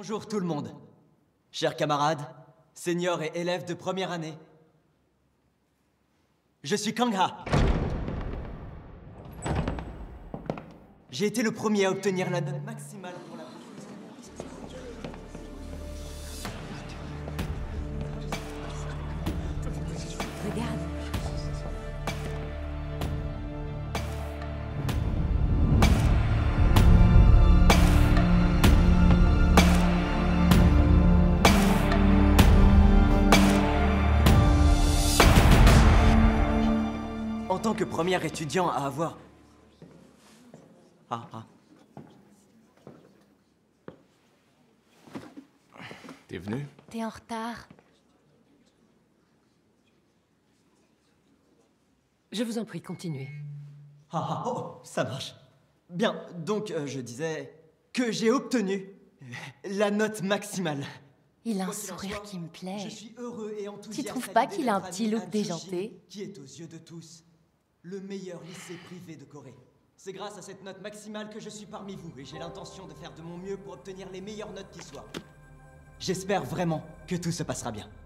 Bonjour tout le monde. Chers camarades, seniors et élèves de première année. Je suis Kangha. J'ai été le premier à obtenir la note maximale pour la... Regarde. En tant que premier étudiant à avoir... T'es venu? T'es en retard. Je vous en prie, continuez. Oh, ça marche. Bien, donc je disais que j'ai obtenu la note maximale. Il a un Quoi qu'il en sourire soit, qui me plaît. Je suis heureux et enthousiaste. Tu trouves à pas l'idée qu'il a un d'être petit admis look à déjanté? Jishin, qui est aux yeux de tous le meilleur lycée privé de Corée. C'est grâce à cette note maximale que je suis parmi vous et j'ai l'intention de faire de mon mieux pour obtenir les meilleures notes qui soient. J'espère vraiment que tout se passera bien.